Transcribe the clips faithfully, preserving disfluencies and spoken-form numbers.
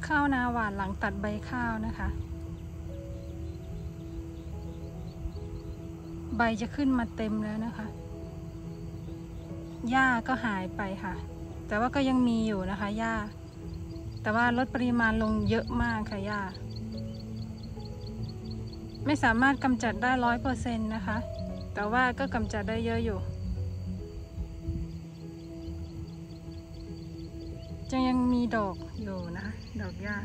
ข้าวนาหวานหลังตัดใบข้าวนะคะใบจะขึ้นมาเต็มแล้วนะคะหญ้าก็หายไปค่ะแต่ว่าก็ยังมีอยู่นะคะหญ้าแต่ว่าลดปริมาณลงเยอะมากค่ะหญ้าไม่สามารถกำจัดได้ร้อยเปอร์เซ็นต์นะคะแต่ว่าก็กำจัดได้เยอะอยู่จะยังมีดอกอยู่นะคะดอกหญ้า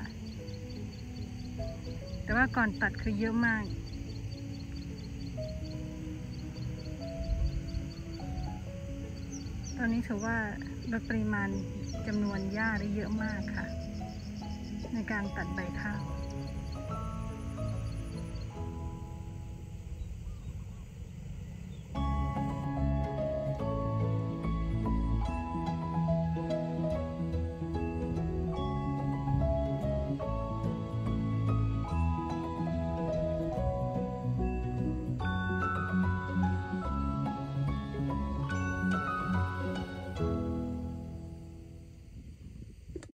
แต่ว่าก่อนตัดคือเยอะมากตอนนี้ถือว่าลดปริมาณจำนวนหญ้าได้เยอะมากค่ะในการตัดใบข้าว